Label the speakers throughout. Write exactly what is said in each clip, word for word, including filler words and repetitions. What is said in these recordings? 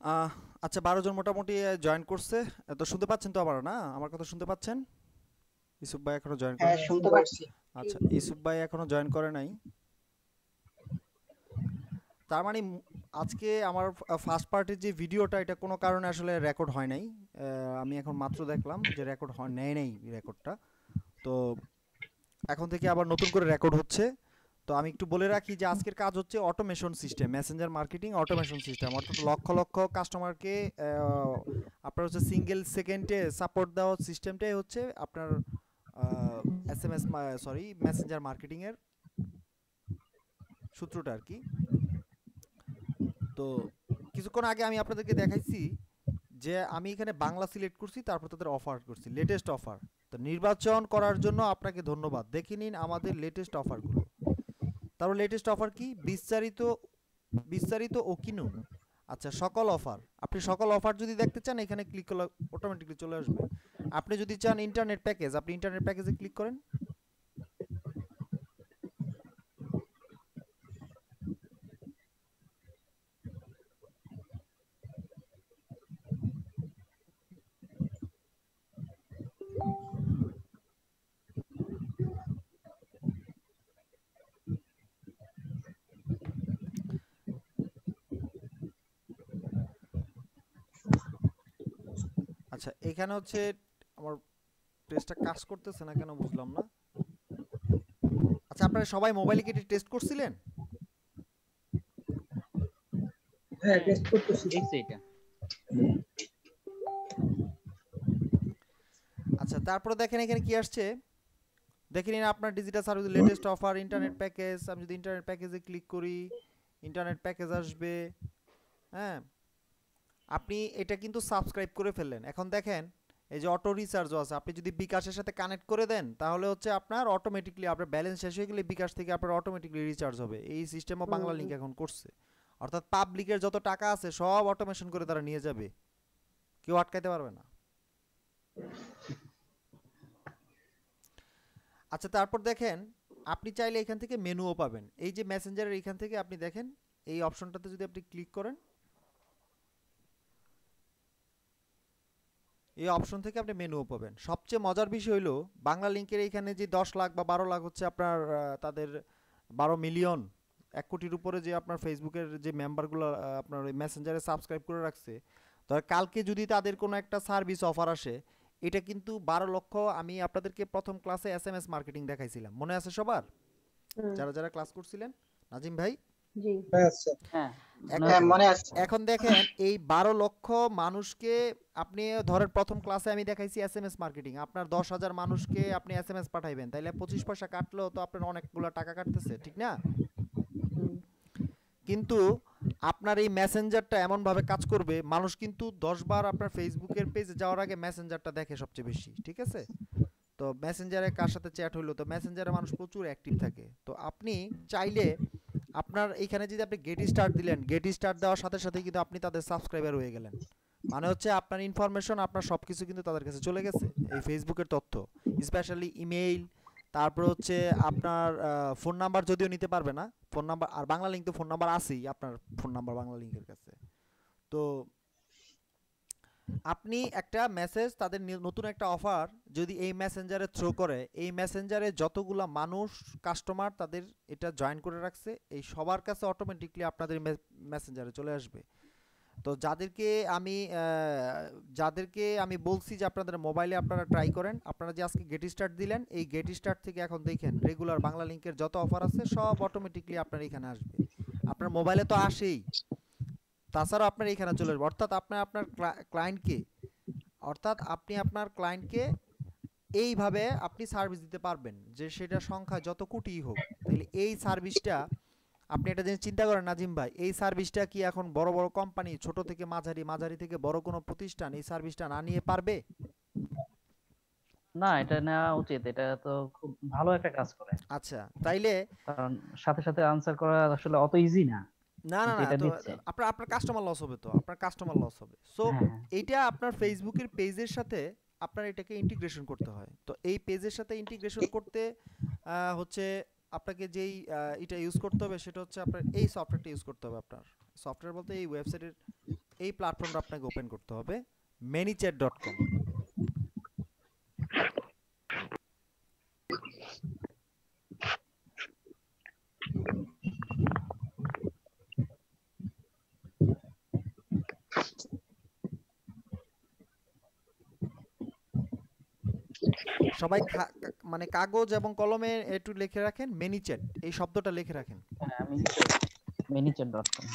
Speaker 1: আহ আচ্ছা, বারো জন মোটামুটি জয়েন করছে। তো শুনতে পাচ্ছেন তো? আবার না, আমার কথা শুনতে পাচ্ছেন? ইসুফ ভাই এখনো জয়েন করে
Speaker 2: হ্যাঁ,
Speaker 1: নাই।
Speaker 2: শুনতে পারছি।
Speaker 1: আচ্ছা, ইসুফ ভাই এখনো জয়েন করে নাই। তার মানে মু- আজকে আমার ফার্স্ট পার্টির যে ভিডিওটা, এটা কোনো কারণে আসলে রেকর্ড হয় নাই। আহ, আমি এখন মাত্র দেখলাম যে রেকর্ড হয় নেয় নাই রেকর্ডটা। তো এখন থেকে আবার নতুন করে রেকর্ড হচ্ছে। তো আমি একটু বলে রাখি যে আজকের কাজ হচ্ছে automation system, messenger marketing automation system, অর্থাৎ লক্ষ লক্ষ কাস্টমারকে আপনার হচ্ছে সিঙ্গেল সেকেন্ডে সাপোর্ট দেওয়া সিস্টেমটাই হচ্ছে আপনার S M S, sorry, messenger মার্কেটিংয়ের সূত্রটা আর কি। তো কিছুক্ষণ আগে আমি আপনাদেরকে দেখাইছি যে আমি এখানে বাংলা সিলেক্ট করছি, তারপর তাদের অফার করছি, লেটেস্ট অফার। তো নির্বাচন করার জন্য আপনাকে ধন্যবাদ। দেখে নিন আমাদের লেটেস্ট অফারগুলো। তারপর লেটেস্ট অফার কি? বিস্তারিত বিস্তারিত ও কিনুন। আচ্ছা, সকল অফার, আপনি সকল অফার যদি দেখতে চান এখানে ক্লিক করলে অটোমেটিকলি চলে আসবে। আপনি যদি চান ইন্টারনেট প্যাকেজ, আপনি ইন্টারনেট প্যাকেজে ক্লিক করেন। আচ্ছা, এখানে হচ্ছে আমার টেস্টটা কাজ করতেছে না কেন বুঝলাম না। আচ্ছা, আপনারা সবাই মোবাইলে কেটে টেস্ট করছিলেন?
Speaker 2: হ্যাঁ, টেস্ট করতেছি।
Speaker 3: দেখছি এটা।
Speaker 1: আচ্ছা, তারপরে দেখেন এখানে কি আসছে। দেখে নিন আপনার digital service latest offer internet package. আমি যদি ইন্টারনেট প্যাকেজে ক্লিক করি, ইন্টারনেট প্যাকেজ আসবে। হ্যাঁ, আপনি এটা কিন্তু সাবস্ক্রাইব করে ফেললেন। এখন দেখেন এই যে অটো রিচার্জও আছে, আপনি যদি বিকাশের সাথে কানেক্ট করে দেন তাহলে হচ্ছে আপনার অটোমেটিকলি আপনার ব্যালেন্স শেষ হয়ে গেলে বিকাশ থেকে আপনার অটোমেটিকলি রিচার্জ হবে। এই সিস্টেমও বাংলা লিঙ্ক এখন করছে। অর্থাৎ পাবলিকের যত টাকা আছে সব অটোমেশন করে তারা নিয়ে যাবে, কেউ আটকাইতে পারবে না। আচ্ছা, তারপর দেখেন আপনি চাইলে এখান থেকে মেনুও পাবেন। এই যে মেসেঞ্জারের এখান থেকে আপনি দেখেন এই অপশনটাতে যদি আপনি ক্লিক করেন, এই অপশন থেকে আপনি মেনুও পাবেন। সবচেয়ে মজার বিষয় হলো বাংলা লিংকের এখানে যে দশ লাখ বা বারো লাখ হচ্ছে আপনার আহ, তাদের বারো মিলিয়ন, এক কোটির উপরে যে আপনার ফেসবুকের যে মেম্বারগুলো আপনার ওই মেসেঞ্জারে সাবস্ক্রাইব করে রাখছে, তো কালকে যদি তাদের কোনো একটা সার্ভিস অফার আসে, এটা কিন্তু বারো লক্ষ। আমি আপনাদেরকে প্রথম ক্লাসে এস এম এস মার্কেটিং দেখাইছিলাম, মনে আছে সবার?
Speaker 4: হুম।
Speaker 1: যারা যারা ক্লাস করছিলেন, নাজিম ভাই।
Speaker 4: জি।
Speaker 2: আচ্ছা।
Speaker 3: হ্যাঁ, মনে
Speaker 1: এখন
Speaker 2: হ্যাঁ,
Speaker 3: আছে ভাই।
Speaker 2: মনে আছে।
Speaker 1: এখন দেখেন এই বারো লক্ষ মানুষকে আপনি ধরেন প্রথম ক্লাসে আমি দেখাইছি এস এম এস মার্কেটিং, আপনার দশ হাজার মানুষকে আপনি এস এম এস পাঠাইবেন, তাইলে পঁচিশ পয়সা কাটলেও তো আপনার অনেকগুলো টাকা কাটতেছে, ঠিক না?
Speaker 4: হুম।
Speaker 1: কিন্তু আপনার এই মেসেঞ্জারটা এমনভাবে কাজ করবে, মানুষ কিন্তু দশ বার আপনার ফেসবুকের পেজে যাওয়ার আগে মেসেঞ্জারটা দেখে সবচেয়ে বেশি, ঠিক আছে? তো মেসেঞ্জারে কার সাথে চ্যাট হইলো, তো মেসেঞ্জারে মানুষ প্রচুর অ্যাক্টিভ থাকে। তো আপনি চাইলে আপনার এইখানে যদি আপনি গেট স্টার্ট দিলেন, গেট স্টার্ট দেওয়ার সাথে সাথে কিন্তু আপনি তাদের সাবস্ক্রাইবার হয়ে গেলেন। মানে হচ্ছে আপনার ইনফরমেশন, আপনার সব কিছু কিন্তু তাদের কাছে চলে গেছে, এই ফেসবুকের তথ্য, স্পেশালি ইমেইল। তারপর হচ্ছে আপনার ফোন নাম্বার যদিও নিতে পারবে না, ফোন নাম্বার আর বাংলা লিঙ্ক তো ফোন নাম্বার আছেই আপনার, ফোন নাম্বার বাংলা লিঙ্কের কাছে। তো আপনি একটা মেসেজ তাদের নি- নতুন একটা অফার যদি এই মেসেঞ্জারে থ্রো করে, এই মেসেঞ্জারে যতগুলা মানুষ কাস্টমার তাদের এটা জয়েন করে রাখছে, এই সবার কাছে অটোমেটিকলি আপনাদের মেসেঞ্জারে চলে আসবে। তো যাদেরকে আমি আহ, যাদেরকে আমি বলছি যে আপনাদের মোবাইলে আপনারা ট্রাই করেন, আপনারা যে আজকে গেট স্টার্ট দিলেন, এই গেট স্টার্ট থেকে এখন দেখেন রেগুলার বাংলা লিঙ্কের যত অফার আছে সব অটোমেটিকলি আপনার এখানে আসবে। আপনার মোবাইলে তো আসেই, তাছাড়াও আপনার এখানে চলে আসবে। অর্থাৎ আপনার আপনার ক্লায়েন্টকে, অর্থাৎ আপনি আপনার ক্লায়েন্টকে এইভাবে আপনি সার্ভিস দিতে পারবেন যে সেটা সংখ্যা যত কোটিই হোক। তাহলে এই সার্ভিসটা আপনি একটা জিনিস চিন্তা করেন নাজিম ভাই, এই সার্ভিসটা কি এখন বড় বড় কোম্পানি, ছোট থেকে মাঝারি, মাঝারি থেকে বড় কোনো প্রতিষ্ঠান এই সার্ভিসটা না নিয়ে পারবে?
Speaker 3: না, এটা নেওয়া উচিত। এটা তো খুব ভালো একটা কাজ করে।
Speaker 1: আচ্ছা, তাইলে
Speaker 3: কারণ সাথে সাথে আনসার করা আসলে অত ইজি না,
Speaker 1: না না
Speaker 3: কিন্তু
Speaker 1: না,
Speaker 3: এটা
Speaker 1: তো
Speaker 3: দিচ্ছে।
Speaker 1: আপনার আপনার কাস্টমার লস হবে, তো আপনার কাস্টমার লস হবে। সো
Speaker 3: হ্যাঁ, হ্যাঁ।
Speaker 1: এইটা আপনার ফেসবুকের পেজের সাথে আপনার এটাকে ইন্টিগ্রেশন করতে হয়। তো এই পেজের সাথে ইন্টিগ্রেশন করতে আহ, হচ্ছে আপনাকে যেই আহ, এটা ইউজ করতে হবে সেটা হচ্ছে আপনার এই সফটওয়্যারটা ইউজ করতে হবে। আপনার সফটওয়্যার বলতে এই ওয়েবসাইটের এই প্ল্যাটফর্মটা আপনাকে ওপেন করতে হবে manychat ডট কম। সবাই খা- কা- মানে কাগজ এবং কলমে একটু লিখে রাখেন manychat, এই শব্দটা লিখে রাখেন।
Speaker 3: হ্যাঁ আমি manychat dot com.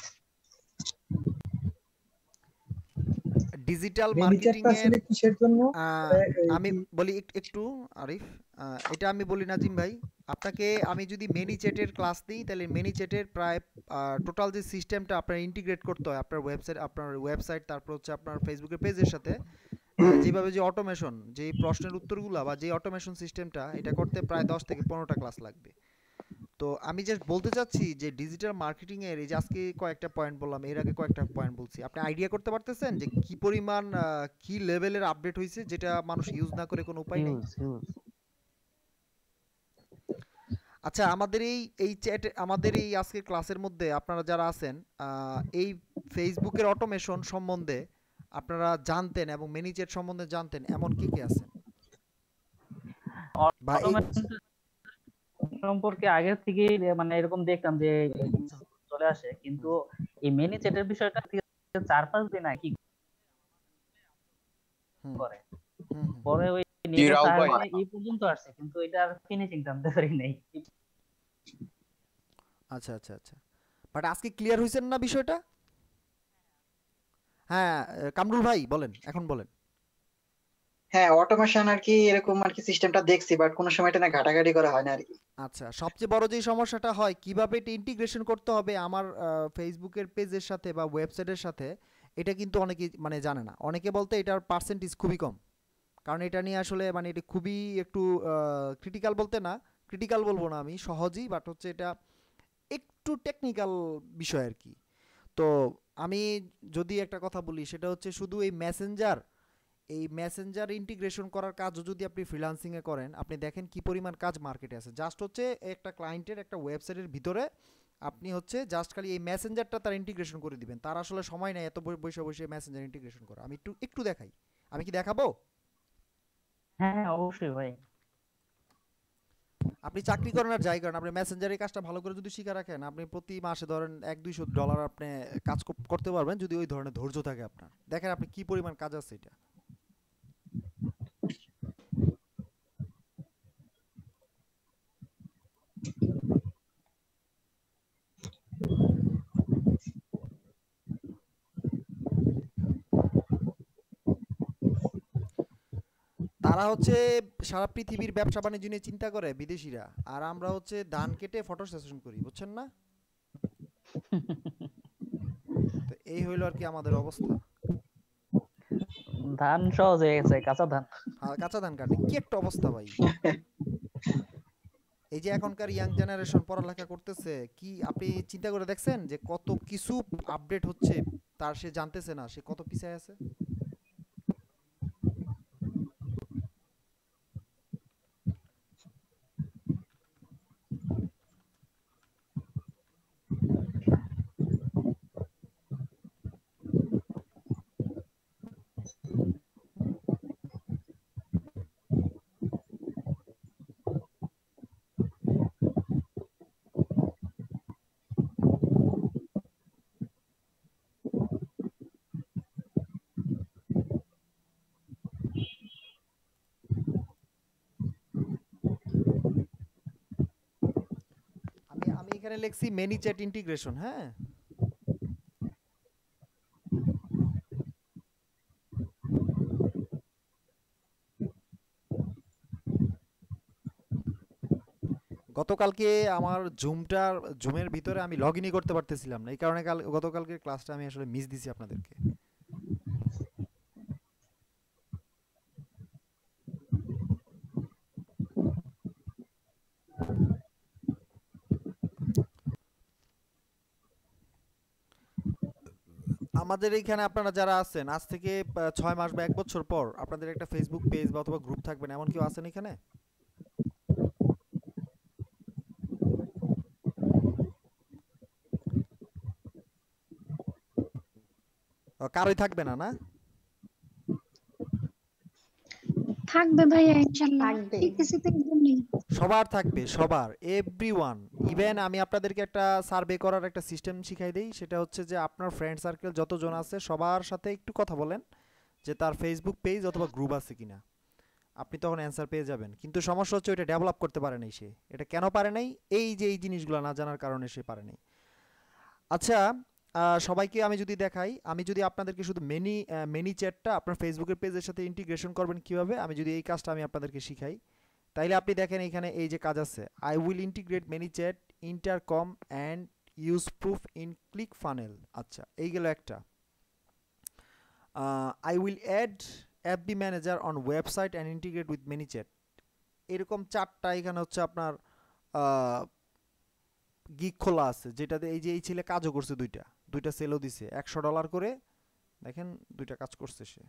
Speaker 1: Digital
Speaker 2: mini
Speaker 1: marketing
Speaker 2: চ্যাটটা
Speaker 1: এর
Speaker 2: আসলে কিসের জন্য?
Speaker 1: আহ,
Speaker 2: এ- এই
Speaker 1: আমি
Speaker 2: কি-
Speaker 1: বলি এক- একটু আরিফ, আহ, এটা আমি বলি নাজিম ভাই, আপনাকে আমি যদি মেনি চ্যাটের ক্লাস দিই তাহলে মেনি চ্যাটের প্রায় টোটাল যে সিস্টেমটা আপনার ইন্টিগ্রেট করতে হয় আপনার ওয়েবসাইট, আপনার ওয়েবসাইট তারপর হচ্ছে আপনার ফেসবুকের পেজের সাথে, আহ, যেভাবে যে অটোমেশন, যে প্রশ্নের উত্তরগুলো বা যে অটোমেশন সিস্টেমটা, এটা করতে প্রায় দশ থেকে পনেরোটা ক্লাস লাগবে। তো আমি জাস্ট বলতে চাচ্ছি যে ডিজিটাল মার্কেটিং এর এই যে আজকে কয়েকটা পয়েন্ট বললাম, এর আগে কয়েকটা পয়েন্ট বলছি, আপনি আইডিয়া করতে পারতেছেন যে কি পরিমাণ আহ, কি লেভেলের আপডেট হয়েছে যেটা মানুষ ইউজ না করে কোনো উপায় নেই।
Speaker 3: Huge huge.
Speaker 1: আচ্ছা, আমাদের এই এই চ্যাট, আমাদের এই আজকের ক্লাসের মধ্যে আপনারা যারা আছেন, আহ, এই ফেসবুকের অটোমেশন সম্বন্ধে আপনারা জানতেন এবং মেনি চ্যাট সম্বন্ধে জানতেন এমন কে কে আছেন, বা এই
Speaker 3: অটোমেশন সম্পর্কে আগে থেকে মানে এরকম দেখতাম যে চলে আসে, কিন্তু এই মেনি চ্যাটের বিষয়টা থেকে চার পাঁচ দিন আগে কি
Speaker 1: হুম
Speaker 3: করে,
Speaker 1: হুম হুম
Speaker 3: পরে ওই নেটের সাহায্যে এই পর্যন্ত আসছে, কিন্তু এটার ফিনিশিং জানতে পারি নাই।
Speaker 1: আচ্ছা আচ্ছা আচ্ছা, বাট আজকে ক্লিয়ার হয়েছেন না বিষয়টা? হ্যাঁ, আহ, কামরুল ভাই বলেন, এখন বলেন।
Speaker 5: হ্যাঁ, অটোমেশন আর কি এরকম আর কি সিস্টেমটা দেখছি, বাট কোনো সময় এটা না ঘাটাঘাটি করা হয় না আর কি।
Speaker 1: আচ্ছা, সবচেয়ে বড় যে সমস্যাটা হয় কিভাবে এটা ইন্টিগ্রেশন করতে হবে আমার ফেসবুকের পেজের সাথে বা ওয়েবসাইটের সাথে, এটা কিন্তু অনেকেই মানে জানে না। অনেকে বলতে এটার পার্সেন্টেজ খুবই কম, কারণ এটা নিয়ে আসলে মানে এটা খুবই একটু ক্রিটিক্যাল, বলতে না ক্রিটিক্যাল বলবো না আমি, সহজই, বাট হচ্ছে এটা একটু টেকনিক্যাল বিষয় আর কি। তো আমি যদি একটা কথা বলি সেটা হচ্ছে শুধু এই মেসেঞ্জার, এই মেসেঞ্জার ইন্টিগ্রেশন করার কাজও যদি আপনি ফ্রিল্যান্সিংয়ে করেন, আপনি দেখেন কি পরিমাণ কাজ মার্কেটে আছে। জাস্ট হচ্ছে একটা ক্লায়েন্টের একটা ওয়েবসাইটের ভিতরে আপনি হচ্ছে জাস্ট খালি এই মেসেঞ্জারটা তার ইন্টিগ্রেশন করে দিবেন, তার আসলে সময় নেই এত বই- বসে বসে মেসেঞ্জার ইন্টিগ্রেশন করা। আমি একটু একটু দেখাই, আমি কি দেখাবো?
Speaker 3: হ্যাঁ হ্যাঁ, অবশ্যই ভাই।
Speaker 1: আপনি চাকরি করেন আর যাই করেন, আপনি মেসেঞ্জারের কাজটা ভালো করে যদি শিখে রাখেন, আপনি প্রতি মাসে ধরেন এক দুইশো ডলার আপনি কাজ কর- করতে পারবেন যদি ওই ধরনের ধৈর্য থাকে আপনার। দেখেন আপনি কি পরিমাণ কাজ আছে এটা। তারা হচ্ছে সারা পৃথিবীর ব্যবসা বাণিজ্য নিয়ে চিন্তা করে বিদেশিরা, আর আমরা হচ্ছে ধান কেটে ফটো সেশন করি, বুঝছেন না? তো এই হইলো আর কি আমাদের অবস্থা।
Speaker 3: ধান সহজ হয়ে গেছে, কাঁচা ধান।
Speaker 1: আর কাঁচা ধান কাটে কি একটা অবস্থা ভাই। এই যে এখনকার ইয়াং জেনারেশন পড়ালেখা করতেছে, কি আপনি চিন্তা করে দেখছেন যে কত কিছু আপডেট হচ্ছে, তার সে জানতেছে না সে কত পিছায় আছে। আমি আমি এখানে লিখছি মেনি চ্যাট ইন্টিগ্রেশন, হ্যাঁ। গতকালকে আমার জুমটার জুমের ভিতরে আমি লগ ইনই করতে পারতেছিলাম না, এই কারণে কাল গতকালকের ক্লাসটা আমি আসলে মিস দিছি আপনাদেরকে। আমাদের এইখানে আপনারা যারা আছেন আজ থেকে আহ, ছয় মাস বা এক বছর পর আপনাদের একটা ফেসবুক পেজ বা অথবা গ্রুপ থাকবেন, এমন কেউ আছেন এখানে? ও, কারোই থাকবে না না?
Speaker 6: থাকবে ভাইয়া ইনশাল্লাহ,
Speaker 4: থাকবে।
Speaker 6: শিখতেছি তো এজন্যই।
Speaker 1: সবার থাকবে, সবার, এভরিওয়ান। ইভেন আমি আপনাদেরকে একটা সার্ভে করার একটা সিস্টেম শিখাই দেই, সেটা হচ্ছে যে আপনার ফ্রেন্ড সার্কেল যতজন আছে সবার সাথে একটু কথা বলেন যে তার ফেসবুক পেজ অথবা গ্রুপ আছে কিনা। আপনি তখন অ্যান্সার পেয়ে যাবেন। কিন্তু সমস্যা হচ্ছে ওইটা ডেভেলপ করতে পারে নাই সে। এটা কেন পারে নাই? এই যে এই জিনিসগুলো না জানার কারণে সে পারে নাই। আচ্ছা, আহ, সবাইকে আমি যদি দেখাই, আমি যদি আপনাদেরকে শুধু মেনি মেনি চ্যাটটা আপনার ফেসবুকের পেজের সাথে ইন্টিগ্রেশন করবেন কিভাবে, আমি যদি এই কাজটা আমি আপনাদেরকে শিখাই, তাইলে আপনি দেখেন এখানে এই যে কাজ আছে, I will integrate many chat Intercom and use proof in click funnel. আচ্ছা, এই গেল একটা। I will add FB manager on website and integrate with many chat. এরকম চারটা এখানে হচ্ছে আপনার গিগ খোলা আছে, যেটাতে এই যে এই ছেলে কাজও করছে, দুইটা দুইটা সেলও দিছে একশো ডলার করে। দেখেন দুইটা কাজ করছে সে।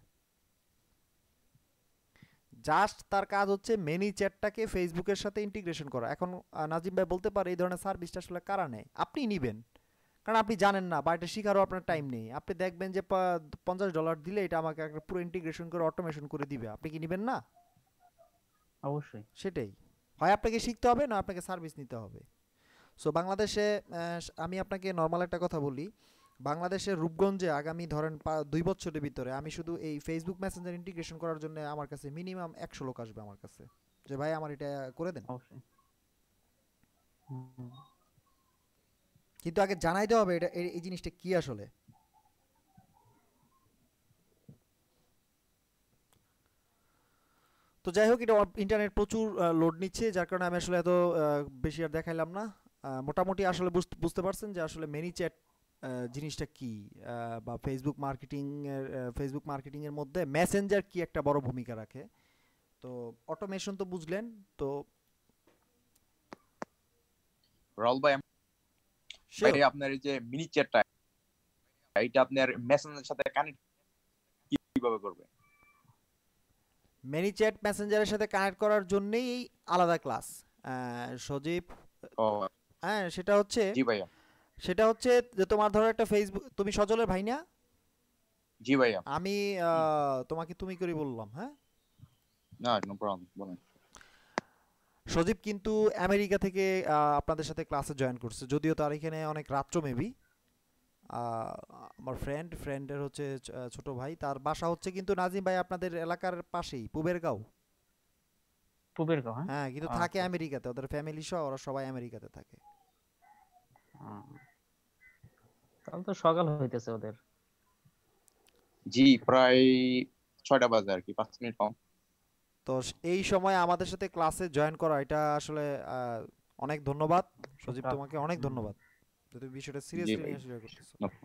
Speaker 1: জাস্ট তার কাজ হচ্ছে মেনি চ্যাটটাকে ফেসবুকের সাথে ইন্টিগ্রেশন করা। এখন আহ, নাজিম ভাই বলতে পারে এই ধরনের সার্ভিসটা আসলে কারা নেয়? আপনি নিবেন, কারণ আপনি জানেন না বা এটা শিখারও আপনার টাইম নেই। আপনি দেখবেন যে পা- পঞ্চাশ ডলার দিলে এটা আমাকে একটা পুরো ইন্টিগ্রেশন করে অটোমেশন করে দিবে, আপনি কি নিবেন না?
Speaker 3: অবশ্যই।
Speaker 1: সেটাই, হয় আপনাকে শিখতে হবে না আপনাকে সার্ভিস নিতে হবে। সো বাংলাদেশে আহ, আমি আপনাকে নর্মাল একটা কথা বলি, বাংলাদেশের রূপগঞ্জে আগামী ধরেন পা- দুই বছরের ভিতরে আমি শুধু এই ফেসবুক মেসেঞ্জার ইন্টিগ্রেশন করার জন্য আমার কাছে মিনিমাম একশো লোক আসবে আমার কাছে, যে ভাই আমার এটা করে দেন।
Speaker 3: অবশ্যই। হুম।
Speaker 1: কিন্তু আগে জানাইতে হবে এটা এই এই জিনিসটা কি আসলে। তো যাই হোক, এটা ইন্টারনেট প্রচুর লোড নিচ্ছে, যার কারণে আমি আসলে এত আহ, বেশি আর দেখাইলাম না। আহ, মোটামুটি আসলে বুঝতে বুঝতে পারছেন যে আসলে মেনি চ্যাট জিনিসটা কি, আহ, বা ফেসবুক মার্কেটিং এর ফেসবুক মার্কেটিং এর মধ্যে মেসেঞ্জার কি একটা বড় ভূমিকা রাখে। তো অটোমেশন তো বুঝলেন। তো
Speaker 7: রাহুল ভাই, আমি-
Speaker 1: sure,
Speaker 7: ভাই আপনার এই যে মিনি চ্যাটটা, এটা আপনার মেসেঞ্জারের সাথে কানেক্ট কিভাবে করবে?
Speaker 1: মেনি চ্যাট মেসেঞ্জারের সাথে কানেক্ট করার জন্যই এই আলাদা ক্লাস সজীব।
Speaker 7: ও
Speaker 1: হ্যাঁ, সেটা হচ্ছে
Speaker 7: জি ভাইয়া।
Speaker 1: সেটা হচ্ছে যে তোমার ধরো একটা ফেসবুক, তুমি সজলের ভাই না?
Speaker 7: জি ভাইয়া।
Speaker 1: আমি আহ, তোমাকে তুমি করে বললাম, হ্যাঁ।
Speaker 7: না, নো প্রবলেম, বলেন।
Speaker 1: সজীব কিন্তু আমেরিকা থেকে আহ, আপনাদের সাথে ক্লাসে জয়েন করছে, যদিও তার এখানে অনেক রাত্র মেবি। আমার ফ্রেন্ড ফ্রেন্ডের হচ্ছে চ- আহ, ছোট ভাই, তার বাসা হচ্ছে কিন্তু নাজিম ভাই আপনাদের এলাকার পাশেই, পুবের গাঁও।
Speaker 3: পূবের গাঁও, হ্যাঁ।
Speaker 1: হ্যাঁ, কিন্তু
Speaker 3: আচ্ছা।
Speaker 1: থাকে আমেরিকাতে, ওদের ফ্যামিলি সহ ওরা সবাই আমেরিকাতে থাকে।
Speaker 3: আহ, তাহলে তো সকাল হইতেছে ওদের।
Speaker 7: জি, প্রায় ছয়টা বাজে আর কি, পাঁচ মিনিট কম।
Speaker 1: তো স- এই সময় আমাদের সাথে ক্লাসে জয়েন করা, এটা আসলে আহ, অনেক ধন্যবাদ সজীব,
Speaker 3: রাত।
Speaker 1: তোমাকে অনেক
Speaker 3: হুম।
Speaker 1: ধন্যবাদ যে তুমি বিষয়টা
Speaker 7: জি
Speaker 1: সিরিয়াসলি
Speaker 7: ভাই।
Speaker 1: নিয়ে শেয়ার করতেছো।
Speaker 7: No.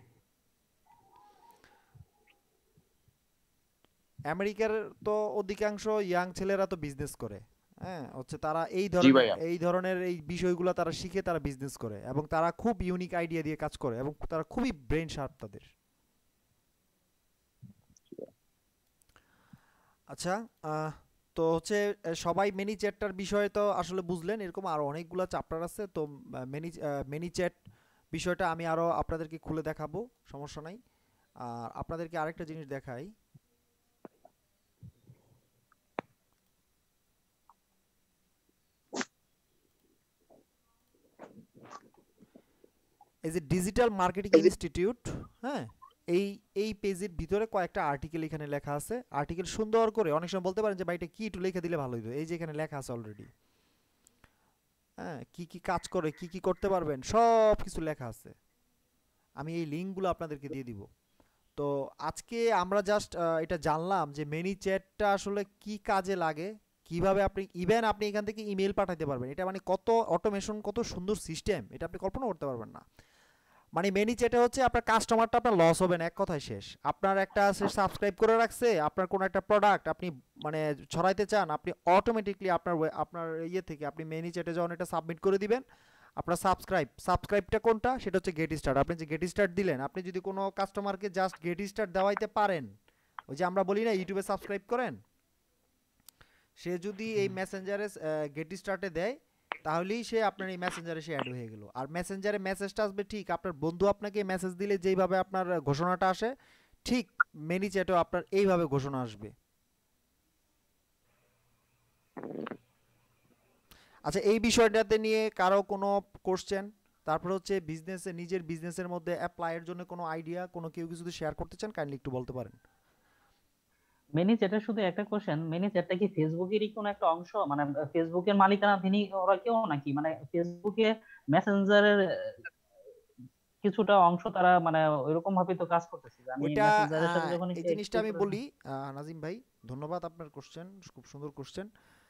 Speaker 1: আমেরিকার তো অধিকাংশ ইয়াং ছেলেরা তো বিজনেস করে, হ্যাঁ, হচ্ছে তারা এই
Speaker 7: জি
Speaker 1: ধরনের
Speaker 7: ভাইয়া।
Speaker 1: এই ধরনের এই বিষয়গুলো তারা শিখে তারা বিজনেস করে, এবং তারা খুব ইউনিক আইডিয়া দিয়ে কাজ করে, এবং তারা খুবই ব্রেন শার্প তাদের। আচ্ছা, আহ, তো হচ্ছে আহ, সবাই মেনি চ্যাটটার বিষয়ে তো আসলে বুঝলেন, এরকম আরো অনেকগুলো চ্যাপ্টার আছে। তো মেনি মেনি চ্যাট বিষয়টা আমি আরো আপনাদেরকে খুলে দেখাবো, সমস্যা নাই। আর আপনাদেরকে আরেকটা জিনিস দেখাই, এই যে ডিজিটাল মার্কেটিং ইনস্টিটিউট, হ্যাঁ, এই এই পেজের ভিতরে কয়েকটা আর্টিকেল এখানে লেখা আছে। আর্টিকেল সুন্দর করে, অনেক সময় বলতে পারেন যে ভাই এটা কি, একটু লিখে দিলে ভালো হতো। এই যে এখানে লেখা আছে অলরেডি, হ্যাঁ, কি কি কাজ করে, কি কি করতে পারবেন, সব কিছু লেখা আছে। আমি এই লিঙ্কগুলো আপনাদেরকে দিয়ে দিব। তো আজকে আমরা জাস্ট এটা জানলাম যে মেনি চ্যাটটা আসলে কি কাজে লাগে, কিভাবে আপনি ইভেন আপনি এখান থেকে ইমেল পাঠাতে পারবেন। এটা মানে কত অটোমেশন, কত সুন্দর সিস্টেম, এটা আপনি কল্পনা করতে পারবেন না। মানে মেনি চ্যাটে হচ্ছে আপনার কাস্টমারটা আপনার লস হবে না, এক কথায় শেষ। আপনার একটা সে সাবস্ক্রাইব করে রাখছে, আপনার কোনো একটা প্রোডাক্ট আপনি মানে ছড়াইতে চান, আপনি অটোমেটিকলি আপনার ওয়ে- আপনার ইয়ে থেকে আপনি মেনি চ্যাটে যখন এটা সাবমিট করে দিবেন, আপনার সাবস্ক্রাইব সাবস্ক্রাইবটা কোনটা, সেটা হচ্ছে গেট স্টার্ট। আপনি যে গেট স্টার্ট দিলেন, আপনি যদি কোনো কাস্টমারকে জাস্ট গেট স্টার্ট দেওয়াইতে পারেন, ওই যে আমরা বলি না ইউটিউবে সাবস্ক্রাইব করেন, সে যদি এই মেসেঞ্জারে গেট স্টার্টে দেয়, তাহলেই সে আপনার এই মেসেঞ্জারে সে অ্যাড হয়ে গেল। আর মেসেঞ্জারে মেসেজটা আসবে ঠিক আপনার বন্ধু আপনাকে মেসেজ দিলে যেইভাবে আপনার ঘোষণাটা আসে, ঠিক মেনি চ্যাটেও আপনার এইভাবে ঘোষণা আসবে। আচ্ছা, এই বিষয়টাতে নিয়ে কারো কোনো কোশ্চেন? তারপর হচ্ছে বিজনেসে, নিজের বিজনেসের মধ্যে অ্যাপ্লাইয়ের জন্য কোনো আইডিয়া, কোনো কেউ কিছু যদি শেয়ার করতে চান কাইন্ডলি একটু বলতে পারেন।
Speaker 3: মেনি চ্যাটের শুধু একটা কোশ্চেন, মেনি চ্যাটটা কি ফেসবুকেরই কোনো একটা অংশ, মানে ফেসবুকের মালিকানাধীনই ওরা কেউ নাকি, মানে ফেসবুকে মেসেঞ্জারের কিছুটা অংশ তারা মানে ওইরকম ভাবে তো কাজ করতেছে যে আমি
Speaker 1: ওইটা
Speaker 3: মেসেঞ্জারের সাথে
Speaker 1: আহ,
Speaker 3: যখন
Speaker 1: এই
Speaker 3: একটু
Speaker 1: জিনিসটা আমি
Speaker 3: করে-
Speaker 1: বলি আহ, নাজিম ভাই, ধন্যবাদ আপনার কোশ্চেন, খুব সুন্দর কোশ্চেন।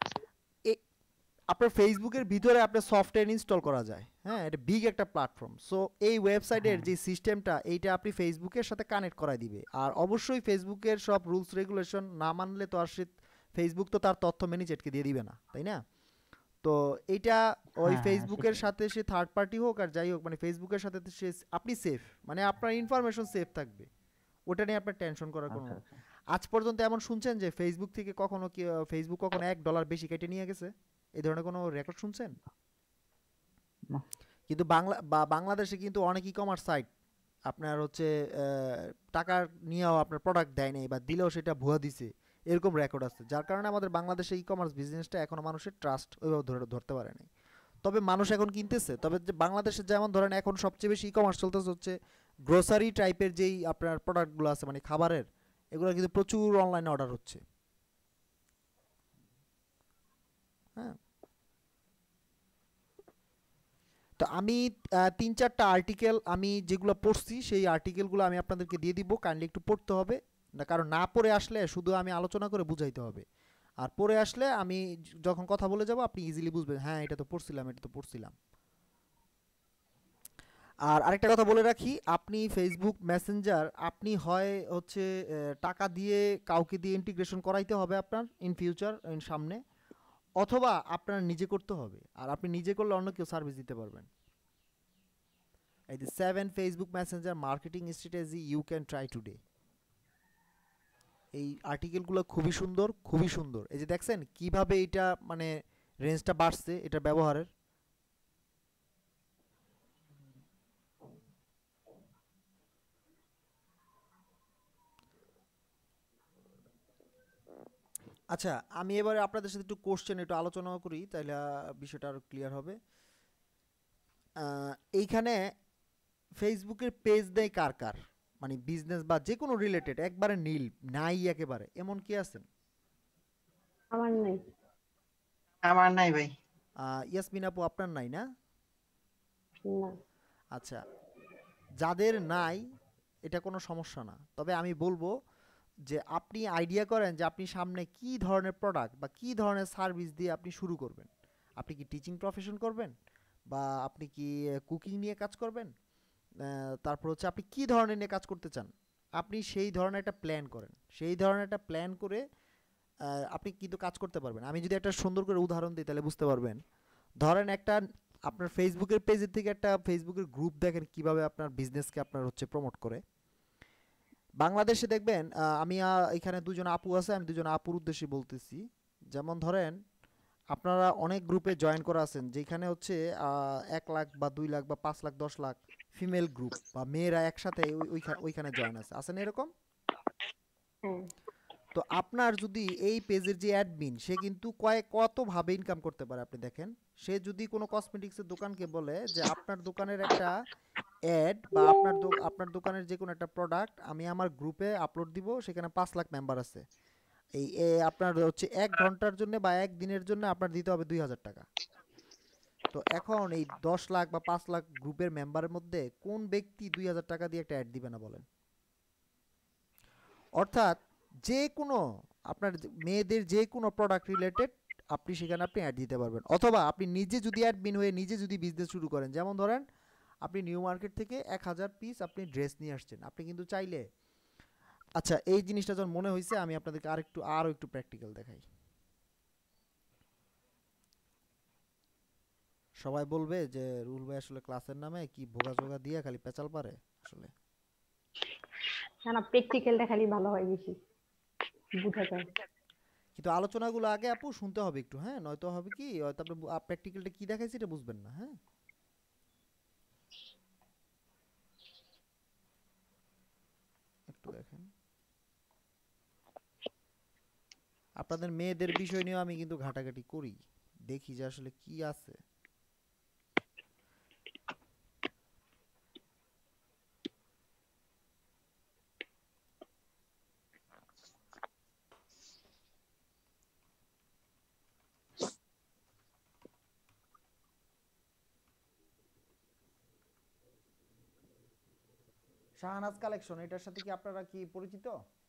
Speaker 1: আপনার ফেসবুকের ভিতরে আপনার সফটওয়্যার ইনস্টল করা যায়, হ্যাঁ, এটা বিগ একটা প্ল্যাটফর্ম। সো এই ওয়েবসাইটের
Speaker 3: হ্যাঁ।
Speaker 1: যে সিস্টেমটা, এইটা আপনি ফেসবুকের সাথে কানেক্ট করাই দিবে। আর অবশ্যই ফেসবুকের সব রুলস রেগুলেশন না মানলে তো আর সে, ফেসবুক তো তার তথ্য ম্যানেজেটকে দিয়ে দিবে না, তাই না? তো এইটা ওই
Speaker 3: হ্যাঁ,
Speaker 1: ফেসবুকের
Speaker 3: সেটাই।
Speaker 1: সাথে সে থার্ড পার্টি হোক আর যাই হোক, মানে ফেসবুকের সাথে তো সে, আপনি সেফ, মানে আপনার ইনফরমেশন সেফ থাকবে, ওটা নিয়ে আপনার টেনশন করার কোনো।
Speaker 3: আচ্ছা আচ্ছা।
Speaker 1: আজ পর্যন্ত এমন শুনছেন যে ফেসবুক থেকে কখনো কি আহ, ফেসবুক কখনো এক ডলার বেশি কেটে নিয়ে গেছে? এই ধরনের কোনো রেকর্ড শুনছেন?
Speaker 3: না।
Speaker 1: কিন্তু বাংলা বা বাংলাদেশে কিন্তু অনেক ই কমার্স সাইট আপনার হচ্ছে আহ, টাকা নিয়েও আপনার প্রোডাক্ট দেয় নাই বা দিলেও সেটা ভুয়া দিছে, এরকম রেকর্ড আছে। যার কারণে আমাদের বাংলাদেশে ই কমার্স বিজনেসটা এখনো মানুষের ট্রাস্ট ওইভাবে ধরে ধরতে পারে নাই। তবে মানুষ এখন কিনতেছে। তবে যে বাংলাদেশে যেমন ধরেন এখন সবচেয়ে বেশি ই কমার্স চলতেছে হচ্ছে গ্রোসারি টাইপের যেই আপনার প্রোডাক্টগুলো আছে, মানে খাবারের, এগুলো কিন্তু প্রচুর অনলাইনে অর্ডার হচ্ছে। হ্যাঁ, তো আমি আহ, তিন চারটা আর্টিকেল আমি যেগুলো পড়ছি সেই আর্টিকেলগুলো আমি আপনাদেরকে দিয়ে দিব, কাইন্ডলি একটু পড়তে হবে না, কারণ না পড়ে আসলে শুধু আমি আলোচনা করে বুঝাইতে হবে। আর পড়ে আসলে আমি য- যখন কথা বলে যাব আপনি ইজিলি বুঝবেন, হ্যাঁ এটা তো পড়ছিলাম, এটা তো পড়ছিলাম। আর আরেকটা কথা বলে রাখি, আপনি ফেসবুক মেসেঞ্জার আপনি হয় হচ্ছে আহ, টাকা দিয়ে কাউকে দিয়ে ইন্টিগ্রেশন করাইতে হবে আপনার ইন ফিউচার, ইন সামনে, অথবা আপনার নিজে করতে হবে। আর আপনি নিজে করলে অন্য কেউ সার্ভিস দিতে পারবেন। এই যে seven Facebook messenger marketing strategy you can try today, এই আর্টিকেলগুলো খুবই সুন্দর, খুবই সুন্দর। এই যে দেখছেন কিভাবে এটা মানে রেঞ্জটা বাড়ছে এটা ব্যবহারের। আচ্ছা, আমি এবারে আপনাদের সাথে একটু কোশ্চেন একটু আলোচনা করি, তাহলে আহ, বিষয়টা আরো ক্লিয়ার হবে। আহ, এইখানে ফেসবুকের পেজ দেয় কার কার, মানে বিজনেস বা যে কোনো রিলেটেড, একবারে নীল নাই একেবারে, এমন কি আছেন?
Speaker 4: আমার নেই।
Speaker 5: আমার নাই ভাই।
Speaker 1: আহ, ইয়াসমিন আপু আপনার নাই না?
Speaker 4: না।
Speaker 1: আচ্ছা, যাদের নাই এটা কোনো সমস্যা না, তবে আমি বলবো যে আপনি আইডিয়া করেন যে আপনি সামনে কি ধরনের প্রোডাক্ট বা কি ধরনের সার্ভিস দিয়ে আপনি শুরু করবেন। আপনি কি টিচিং প্রফেশন করবেন, বা আপনি কি কুকিং নিয়ে কাজ করবেন, আহ, তারপর হচ্ছে আপনি কি ধরনের নিয়ে কাজ করতে চান, আপনি সেই ধরনের একটা প্ল্যান করেন। সেই ধরনের একটা প্ল্যান করে আহ, আপনি কিন্তু কাজ করতে পারবেন। আমি যদি একটা সুন্দর করে উদাহরণ দিই তাহলে বুঝতে পারবেন। ধরেন একটা আপনার ফেসবুকের পেজের থেকে একটা ফেসবুকের গ্রুপ দেখেন কিভাবে আপনার বিজনেসকে আপনার হচ্ছে প্রমোট করে। বাংলাদেশে দেখবেন আহ, আমি আহ, এখানে দুজন আপু আছে, আমি দুজন আপুর উদ্দেশ্যে বলতেছি। যেমন ধরেন আপনারা অনেক গ্রুপে জয়েন করা আছেন যেখানে হচ্ছে আহ, এক লাখ বা দুই লাখ বা পাঁচ লাখ দশ লাখ ফিমেল গ্রুপ বা মেয়েরা একসাথে ওই- ওইখা- ওইখানে জয়েন আছে, আছেন এরকম?
Speaker 4: হ্যাঁ।
Speaker 1: তো আপনার যদি এই পেজের যে অ্যাডমিন, সে কিন্তু কয়েক কতভাবে ইনকাম করতে পারে আপনি দেখেন। সে যদি কোনো কসমেটিক্সের দোকানকে বলে যে আপনার দোকানের একটা অ্যাড বা আপনার দো- আপনার দোকানের যে কোনো একটা প্রোডাক্ট আমি আমার গ্রুপে আপলোড দিব, সেখানে পাঁচ লাখ মেম্বার আছে, এই এ আপনার হচ্ছে এক ঘন্টার জন্য বা এক দিনের জন্য আপনার দিতে হবে দুই হাজার টাকা। তো এখন এই দশ লাখ বা পাঁচ লাখ গ্রুপের মেম্বারের মধ্যে কোন ব্যক্তি দুই হাজার টাকা দিয়ে একটা অ্যাড দিবে না বলেন? অর্থাৎ যে কোনো আপনার যে- মেয়েদের যে কোনো প্রোডাক্ট রিলেটেড আপনি সেখানে আপনি অ্যাড দিতে পারবেন। অথবা আপনি নিজে যদি অ্যাডমিন হয়ে নিজে যদি বিজনেস শুরু করেন, যেমন ধরেন আপনি নিউ মার্কেট থেকে এক হাজার পিস আপনি ড্রেস নিয়ে আসছেন, আপনি কিন্তু চাইলে, আচ্ছা এই জিনিসটা যখন মনে হয়েছে আমি আপনাদেরকে আরেকটু আরও একটু প্র্যাকটিক্যাল দেখাই। সবাই বলবে যে রুল ভাই আসলে ক্লাসের নামে কি ভোগা জোগা দিয়ে খালি পেঁচাল পারে আসলে।
Speaker 4: না না, প্র্যাকটিক্যালটা খালি ভালো হয়, বেশি বোঝা যায়।
Speaker 1: কিন্তু আলোচনাগুলো আগে আপু শুনতে হবে একটু, হ্যাঁ, নয়তো হবে কি হয়তো আপনি প্র্যাকটিক্যালটা কি দেখাইছি এটা বুঝবেন না। হ্যাঁ, একটু দেখেন আপনাদের মেয়েদের বিষয় নিয়ে আমি কিন্তু ঘাটাঘাটি করি, দেখি যে আসলে কি আছে। শাহনাজ কালেকশন, এটার সাথে কি আপনারা কি পরিচিত?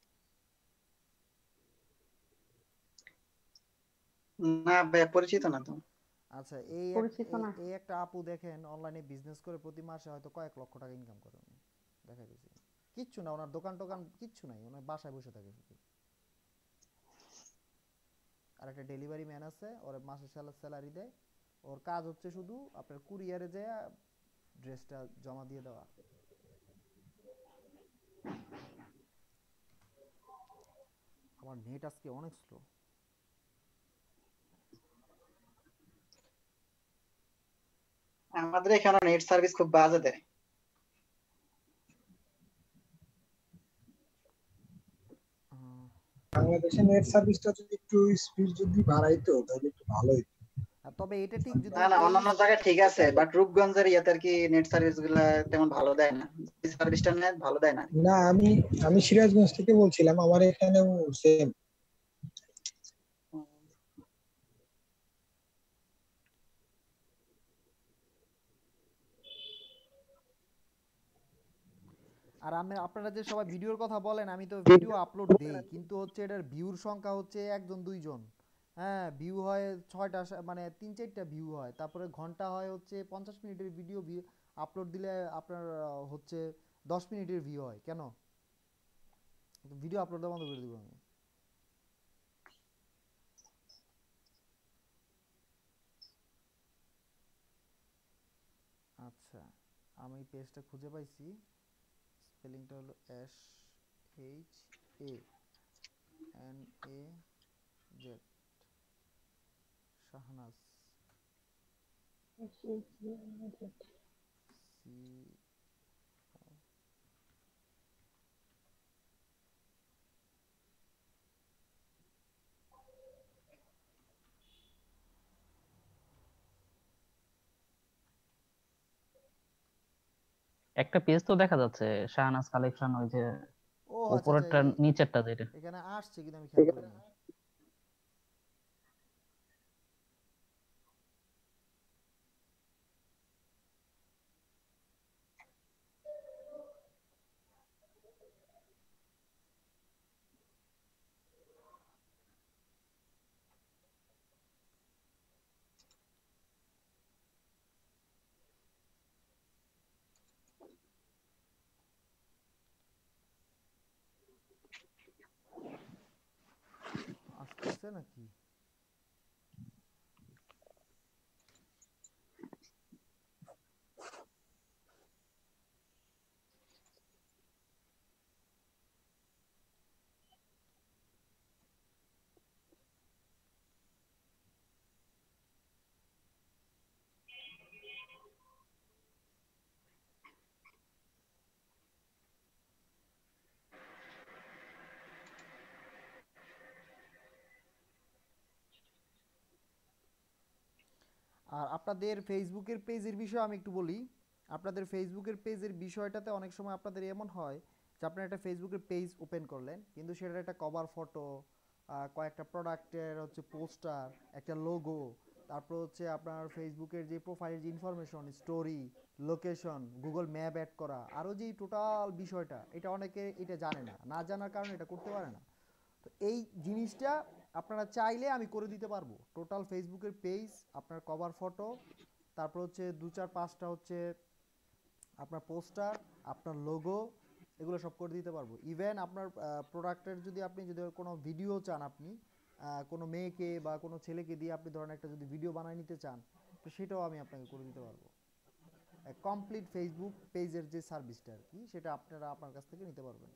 Speaker 5: না ভাই, পরিচিত না তো।
Speaker 1: আচ্ছা, এই এক
Speaker 4: পরিচিত
Speaker 1: এই-
Speaker 4: না।
Speaker 1: এই একটা আপু দেখেন অনলাইনে বিজনেস করে প্রতি মাসে হয়তো কয়েক লক্ষ টাকা ইনকাম করে উনি। দেখা গেছে কিচ্ছু না, ওনার দোকান টোকান কিচ্ছু নাই, ওনার বাসায় বসে থাকে শুধু। আর একটা ডেলিভারি ম্যান আছে, ওর মাসে স্যালারি দেয়। ওর কাজ হচ্ছে শুধু আপনার কুরিয়ারে যায় ড্রেসটা জমা দিয়ে দেওয়া। আমার নেট আজকে অনেক স্লো।
Speaker 5: আমাদের এখানে নেট সার্ভিস খুব বাজে দেয়।
Speaker 2: বাংলাদেশে নেট সার্ভিসটা যদি একটু স্পিড যদি বাড়াইতো তাহলে একটু ভালো হতো।
Speaker 1: তবে এটা ঠিক, যদি
Speaker 5: না না,
Speaker 1: এই
Speaker 5: অন্যান্য জায়গায় ঠিক আছে, বাট রূপগঞ্জের ইয়াতে আর কি নেট সার্ভিস গুলা তেমন ভালো দেয় না, সার্ভিসটা নেট ভালো দেয় না।
Speaker 2: না, আমি আমি সিরাজগঞ্জ থেকে বলছিলাম, আমার এখানেও সেম।
Speaker 1: আর আমি, আপনারা যে সবাই ভিডিওর কথা বলেন, আমি তো ভিডিও আপলোড দেই, কিন্তু হচ্ছে এটার ভিউর সংখ্যা হচ্ছে একজন দুইজন। হ্যাঁ, ভিউ হয় ছয়টা, সা- মানে তিন চারটা ভিউ হয়, তারপরে ঘন্টা হয় হচ্ছে পঞ্চাশ মিনিটের ভিডিও ভিউ আপলোড দিলে আপনার আহ, হচ্ছে দশ মিনিটের ভিউ হয়। কেন ভিডিও আপলোড দেওয়া বন্ধ করে দিব আমি? আচ্ছা, আমি পেজটা খুঁজে পাইছি, স্পেলিংটা হলো S H A N A Z, Shahnaz C.
Speaker 3: একটা পেজ তো দেখা যাচ্ছে, শাহনাজ কালেকশন, ওই যে
Speaker 1: ও আচ্ছা আচ্ছা,
Speaker 3: উপরেরটা
Speaker 1: এই-
Speaker 3: নিচেরটা যেটা।
Speaker 1: এখানে আসছে কিন্তু আমি খেয়াল করিনি। আসতেছে নাকি? আর আপনাদের ফেসবুকের পেজের বিষয়ে আমি একটু বলি। আপনাদের ফেসবুকের পেজের বিষয়টাতে অনেক সময় আপনাদের এমন হয় যে আপনার একটা ফেসবুকের পেজ ওপেন করলেন, কিন্তু সেটার একটা কভার ফটো, কয়েকটা প্রোডাক্টের হচ্ছে পোস্টার, একটা লোগো, তারপর হচ্ছে আপনার ফেসবুকের যে প্রোফাইলের যে information, story, location, Google map add করা, আরও যে টোটাল বিষয়টা, এটা অনেকে এটা জানে না, না জানার কারণে এটা করতে পারে না। তো এই জিনিসটা আপনারা চাইলে আমি করে দিতে পারবো। টোটাল ফেসবুকের পেজ, আপনার কভার ফটো, তারপর হচ্ছে দু চার পাঁচটা হচ্ছে আপনার পোস্টার, আপনার লোগো, এগুলো সব করে দিতে পারবো। ইভেন আপনার প্রোডাক্টের যদি আপনি যদি কোনো ভিডিও চান, আপনি আহ, কোনো মেয়েকে বা কোনো ছেলেকে দিয়ে আপনি ধরেন একটা যদি ভিডিও বানিয়ে নিতে চান, তো সেটাও আমি আপনাকে করে দিতে পারবো। কমপ্লিট ফেসবুক পেজের যে সার্ভিসটা আর কি, সেটা আপনারা আপনার কাছ থেকে নিতে পারবেন।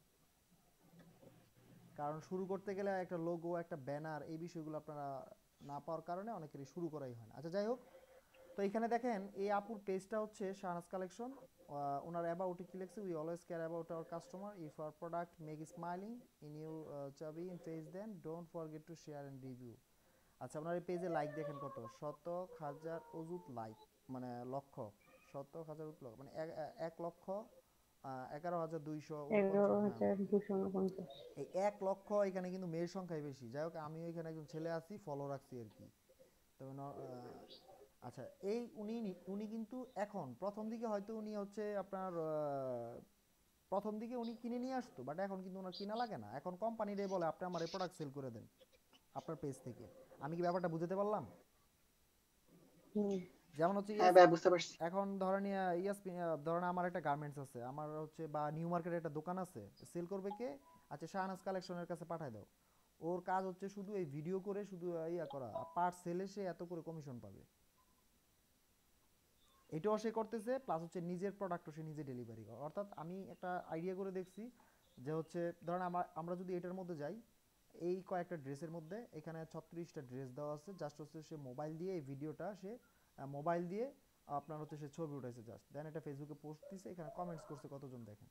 Speaker 1: কারণ শুরু করতে গেলে একটা লোগো, একটা ব্যানার, এই বিষয়গুলো আপনারা না পাওয়ার কারণে অনেকেরই শুরু করাই হয় না। আচ্ছা, যাই হোক, তো এখানে দেখেন এই আপুর পেজটা হচ্ছে শাহনাজ কালেকশন। ওনার অ্যাবাউটে কি লিখছে, we always care about our customer, if our product make smiling in you chubby in face then don't forget to share and review. আচ্ছা আপনার এই পেজে লাইক দেখেন কত, শতক হাজার অযুত লাইক, মানে লক্ষ, শতক হাজার অযুত লক্ষ, মানে এক- এক লক্ষ আহ, এগারো হাজার দুইশো
Speaker 4: এগারো
Speaker 1: উনপঞ্চাশ, হ্যাঁ।
Speaker 4: হাজার দুশো উনপঞ্চাশ
Speaker 1: এই এক লক্ষ এখানে কিন্তু মেয়ের সংখ্যাই বেশি। যাই হোক আমি এখানে একজন ছেলে আছি, ফলো রাখছি আর কি। তবে ন- আহ, আচ্ছা এই উনি নি- উনি কিন্তু এখন প্রথম দিকে হয়তো উনি হচ্ছে আপনার আহ, প্রথম দিকে উনি কিনে নিয়ে আসতো, বাট এখন কিন্তু ওনার কিনা লাগে না, এখন কোম্পানিটাই বলে আপনি আমার এই প্রোডাক্ট সেল করে দেন আপনার পেজ থেকে। আমি কি ব্যাপারটা বুঝতে পারলাম?
Speaker 4: হুম
Speaker 1: যেমন হচ্ছে
Speaker 5: হ্যাঁ
Speaker 1: ইয়াস,
Speaker 5: ভাই বুঝতে পারছি।
Speaker 1: এখন ধরেন ইয়া- ইয়াসমিন আহ, ধরেন আমার একটা গার্মেন্টস আছে, আমার হচ্ছে বা নিউ মার্কেটে একটা দোকান আছে, সেল করবে কে? আচ্ছা শাহনাজ কালেকশনের কাছে পাঠায় দাও, ওর কাজ হচ্ছে শুধু এই ভিডিও করে শুধু আহ, ইয়া করা, পার সেলে সে এত করে কমিশন পাবে। এটাও সে করতেছে, প্লাস হচ্ছে নিজের প্রোডাক্টও সে নিজে ডেলিভারি করে। অর্থাৎ আমি একটা আইডিয়া করে দেখছি যে হচ্ছে ধরেন আমরা আমরা যদি এটার মধ্যে যাই, এই কয়েকটা ড্রেসের মধ্যে এখানে ছত্রিশটা ড্রেস দেওয়া আছে, জাস্ট হচ্ছে সে মোবাইল দিয়ে এই ভিডিওটা সে মোবাইল দিয়ে আপনার হচ্ছে সে ছবি উঠাইছে জাস্ট, দেন এটা ফেসবুকে পোস্ট দিছে, এখানে কমেন্টস করছে কতজন দেখেন।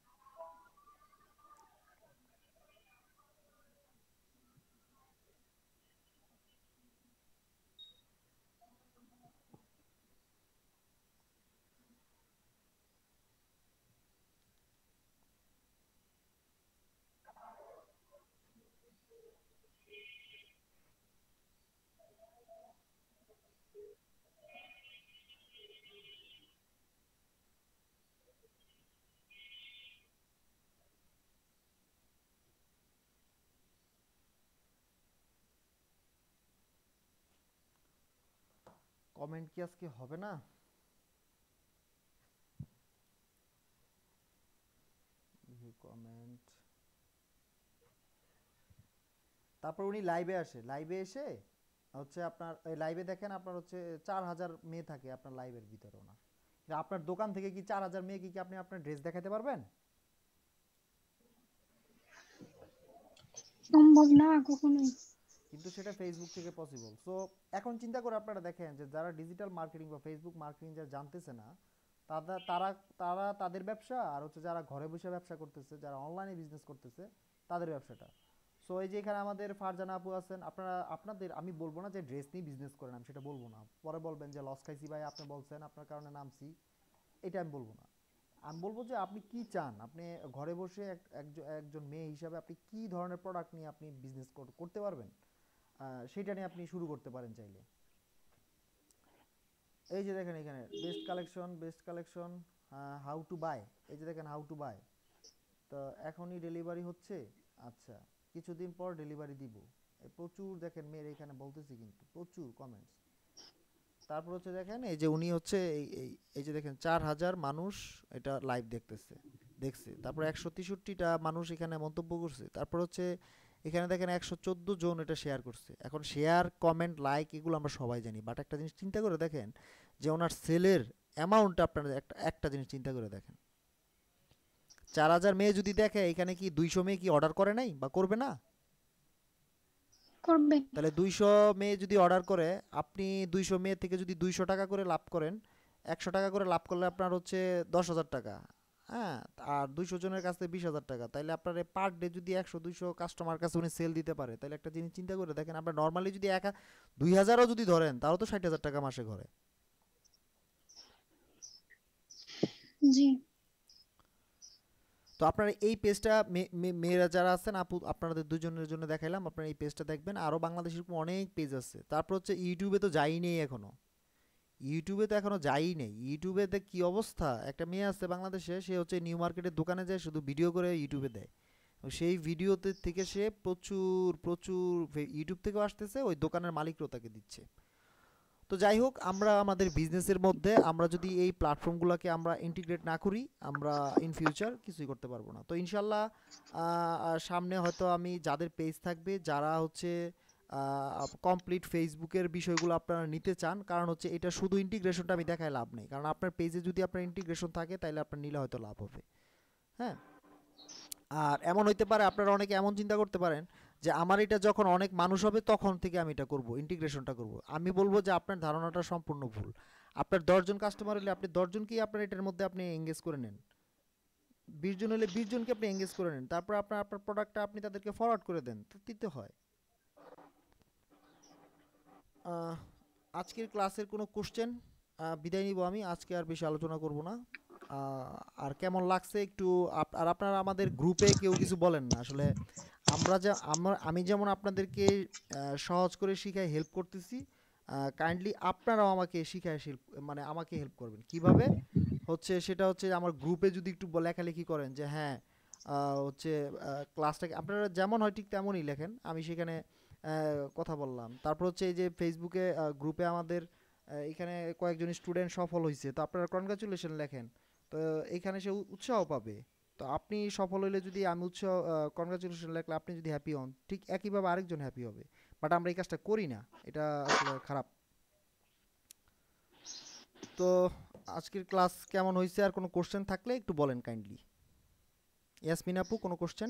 Speaker 1: কমেন্ট কি আজকে হবে না? কমেন্ট, তারপর উনি লাইভে আসে, লাইভে এসে হচ্ছে আপনার লাইভে দেখেন আপনার হচ্ছে চার হাজার মেয়ে থাকে আপনার লাইভের ভিতরে ওনার। কিন্তু আপনার দোকান থেকে কি চার হাজার মেয়ে কি কি আপনি আপনার ড্রেস দেখাতে পারবেন?
Speaker 6: সম্ভব না কখনোই।
Speaker 1: কিন্তু সেটা ফেসবুক থেকে পসিবল। সো এখন চিন্তা করে আপনারা দেখেন যে যারা ডিজিটাল মার্কেটিং বা ফেসবুক মার্কেটিং যারা জানতেছে না, তারা তারা তারা তাদের ব্যবসা, আর হচ্ছে যারা ঘরে বসে ব্যবসা করতেছে, যারা অনলাইনে বিজনেস করতেছে তাদের ব্যবসাটা। সো এই যে এখানে আমাদের ফারজানা আপু আছেন, আপনারা আপনাদের আমি বলবো না যে ড্রেস নিয়ে বিজনেস করেন, আমি সেটা বলবো না। পরে বলবেন যে লস খাইছি ভাই, আপনি বলছেন আপনার কারণে নামছি, এটা আমি বলবো না। আমি বলবো যে আপনি কি চান, আপনি ঘরে বসে এক- একজন একজন মেয়ে হিসাবে আপনি কি ধরনের প্রোডাক্ট নিয়ে আপনি বিজনেস করতে পারবেন, আহ, সেটা নিয়ে আপনি শুরু করতে পারেন চাইলে। এই যে দেখেন এখানে best collection, best collection, how to buy, এই যে দেখেন হাউ টু বাই, তো এখনই ডেলিভারি হচ্ছে, আচ্ছা কিছুদিন পর ডেলিভারি দিব। এই প্রচুর দেখেন মেয়ের এখানে বলতেছি, কিন্তু প্রচুর কমেন্টস। তারপর হচ্ছে দেখেন এই যে উনি হচ্ছে এই এই এই যে দেখেন চার হাজার মানুষ এটা লাইভ দেখতেছে, দেখছে, তারপর একশো তেষট্টিটা মানুষ এখানে মন্তব্য করছে, তারপর হচ্ছে এখানে দেখেন একশো চোদ্দ জন এটা শেয়ার করছে। এখন শেয়ার কমেন্ট লাইক এগুলো আমরা সবাই জানি, বাট একটা জিনিস চিন্তা করে দেখেন যে ওনার সেলের অ্যামাউন্টটা আপনারা একটা একটা জিনিস চিন্তা করে দেখেন, চার হাজার মেয়ে যদি দেখে, এখানে কি দুইশো মেয়ে কি অর্ডার করে নাই বা করবে না?
Speaker 6: করবে।
Speaker 1: তাহলে দুইশো মেয়ে যদি অর্ডার করে, আপনি দুইশো মেয়ে থেকে যদি দুইশো টাকা করে লাভ করেন, একশো টাকা করে লাভ করলে আপনার হচ্ছে দশ হাজার টাকা, হ্যাঁ, আর দুইশো জনের কাছে বিশ হাজার টাকা, তাইলে আপনার পার ডে যদি একশো দুইশো কাস্টমার কাছে উনি সেল দিতে পারে, তাহলে একটা জিনিস চিন্তা করে দেখেন, আপনার নর্মালি যদি এক হা- দুই হাজারও যদি ধরেন, তাও তো ষাট হাজার টাকা মাসে ঘরে।
Speaker 6: জি।
Speaker 1: তো আপনারা এই পেজটা মেয়েরা যারা আছেন আপু, আপনাদের দুজনের জন্য দেখাইলাম, আপনারা এই পেজটা দেখবেন, আরও বাংলাদেশের এরকম অনেক পেজ আছে। তারপর হচ্ছে ইউটিউবে তো যাই নেই এখনো, ইউটিউবে তো এখনো যাই নেই। ইউটিউবেতে কি অবস্থা, একটা মেয়ে আছে বাংলাদেশে, সে হচ্ছে নিউ মার্কেটের দোকানে যায়, শুধু ভিডিও করে ইউটিউবে দেয়, সেই ভিডিওতে থেকে সে প্রচুর প্রচুর ইউটিউব থেকেও আসতেছে, ওই দোকানের মালিকরাও তাকে দিচ্ছে। তো যাই হোক, আমরা আমাদের বিজনেসের মধ্যে আমরা যদি এই প্ল্যাটফর্মগুলোকে আমরা ইন্টিগ্রেট না করি, আমরা ইন ফিউচার কিছুই করতে পারবো না। তো ইনশাল্লাহ সামনে হয়তো আমি যাদের পেজ থাকবে, যারা হচ্ছে কমপ্লিট ফেসবুকের বিষয়গুলো আপনারা নিতে চান, কারণ হচ্ছে এটা শুধু ইন্টিগ্রেশনটা আমি দেখায় লাভ নেই, কারণ আপনার পেজে যদি আপনার ইন্টিগ্রেশন থাকে তাহলে আপনার নিলে হয়তো লাভ হবে। হ্যাঁ, আর এমন হইতে পারে আপনারা অনেকে এমন চিন্তা করতে পারেন যে আমার এটা যখন অনেক মানুষ হবে তখন থেকে আমি এটা করব, ইন্টিগ্রেশনটা করব। আমি বলবো যে আপনার ধারণাটা সম্পূর্ণ ভুল। আপনার দশ জন কাস্টমার হলে আপনি দশ জনকেই আপনার এটার মধ্যে আপনি এঙ্গেজ করে নেন, বিশ জন হলে বিশ জনকে আপনি এঙ্গেজ করে নেন, তারপর আপনার আপনার প্রোডাক্টটা আপনি তাদেরকে ফরওয়ার্ড করে দেন, তো দিতে হয়। আহ, আজকের ক্লাসের কোনো কোশ্চেন বিদায় নিব আমি, আজকে আর বেশি আলোচনা করব না। আহ, আর কেমন লাগছে একটু আপ- আর আপনারা আমাদের গ্রুপে কেউ কিছু বলেন না আসলে, আমরা যা আমরা আমি যেমন আপনাদেরকে আহ, সহজ করে শিখাই হেল্প করতেছি, কাইন্ডলি আপনারাও আমাকে শিখায় হেল্প মানে আমাকে হেল্প করবেন কিভাবে হচ্ছে, সেটা হচ্ছে আমার গ্রুপে যদি একটু ব- লেখালেখি করেন যে হ্যাঁ আহ, হচ্ছে ক্লাসটাকে আপনারা যেমন হয় ঠিক তেমনই লেখেন, আমি সেখানে আহ, কথা বললাম। তারপর হচ্ছে এই যে ফেসবুকে গ্রুপে আমাদের আহ, এখানে কয়েকজন স্টুডেন্ট সফল হয়েছে, তো আপনারা কনগ্রাচুলেশন লেখেন, তো এখানে সে উ- উৎসাহ পাবে। তো আপনি সফল হইলে যদি আমি উৎসাহ কনগ্রাচুলেশন লেখলে আপনি যদি হ্যাপি হন, ঠিক একইভাবে আরেকজন হ্যাপি হবে, বাট আমরা এই কাজটা করি না, এটা আসলে খারাপ। তো আজকের ক্লাস কেমন হয়েছে, আর কোনো কোশ্চেন থাকলে একটু বলেন কাইন্ডলি। ইয়াসমিন আপু কোনো কোশ্চেন?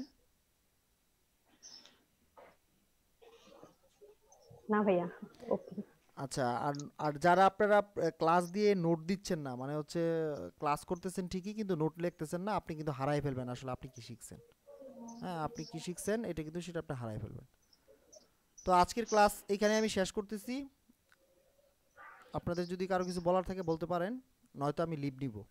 Speaker 4: না ভাইয়া, ওকে।
Speaker 1: আচ্ছা, আর আর যারা আপনারা ক্লাস দিয়ে নোট দিচ্ছেন না, মানে হচ্ছে ক্লাস করতেছেন ঠিকই কিন্তু নোট লিখতেছেন না, আপনি কিন্তু হারাই ফেলবেন আসলে আপনি কি শিখছেন। হ্যাঁ, আপনি কি শিখছেন এটা কিন্তু সেটা আপনি হারাই ফেলবেন। তো আজকের ক্লাস এখানে আমি শেষ করতেছি, আপনাদের যদি কারো কিছু বলার থাকে বলতে পারেন, নয়তো আমি লিভ নিব।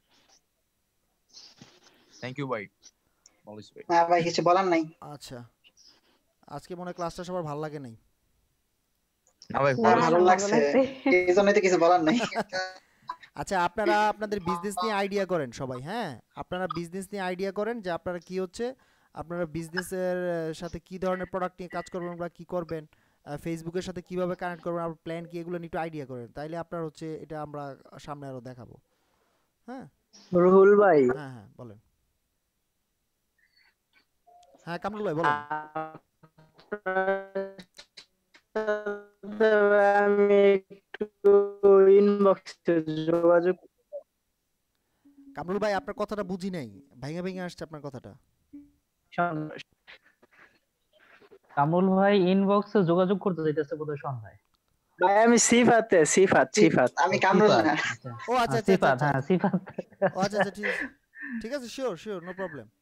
Speaker 7: থ্যাংক ইউ ভাই, মলিস ভাই।
Speaker 5: না ভাই কিছু বলার নাই।
Speaker 1: আচ্ছা, আজকে মনে হয় ক্লাসটা সবার ভালো লাগে নাই।
Speaker 7: না ভাই
Speaker 4: না,
Speaker 5: আর
Speaker 4: না,
Speaker 5: ভালো
Speaker 4: ভালো
Speaker 5: লাগছে,
Speaker 4: লাগছে।
Speaker 5: এই জন্যই তো কিছু বলার নাই।
Speaker 1: আচ্ছা, আপনারা আপনাদের বিজনেস নিয়ে আইডিয়া করেন সবাই, হ্যাঁ আপনারা বিজনেস নিয়ে আইডিয়া করেন যে আপনারা কি হচ্ছে, আপনারা বিজনেসের সাথে কি ধরনের প্রোডাক্ট নিয়ে কাজ করবেন বা কি করবেন, ফেসবুকের সাথে কিভাবে কানেক্ট করবেন, আপনার প্ল্যান কি, এগুলো নিয়ে একটু আইডিয়া করেন, তাইলে আপনার হচ্ছে এটা আমরা সামনে আরো দেখাবো। হ্যাঁ
Speaker 8: রুহুল ভাই,
Speaker 1: হ্যাঁ হ্যাঁ বলেন। হ্যাঁ কামরুল ভাই বলেন।
Speaker 8: আমি একটু ইনবক্সে যোগাযোগ।
Speaker 1: কামরুল ভাই আপনার কথাটা বুঝি নাই, ভেঙে ভেঙে আসছে আপনার কথাটা।
Speaker 3: কামরুল ভাই ইনবক্সে যোগাযোগ করতে যাইতেছে বোধহয় সন্ধ্যায়।
Speaker 8: ভাই আমি সিফাতে, সিফাত সিফাত
Speaker 5: আমি কামরুল
Speaker 3: সিফাত,
Speaker 5: না।
Speaker 3: আচ্ছা।
Speaker 1: ও আচ্ছা
Speaker 3: হ্যাঁ,
Speaker 1: আচ্ছা আচ্ছা
Speaker 3: সিফাত,
Speaker 1: আচ্ছা
Speaker 3: হ্যাঁ সিফাত।
Speaker 1: ও আচ্ছা আচ্ছা ঠিক আছে ঠিক আছে, শিওর শিওর, নো প্রবলেম।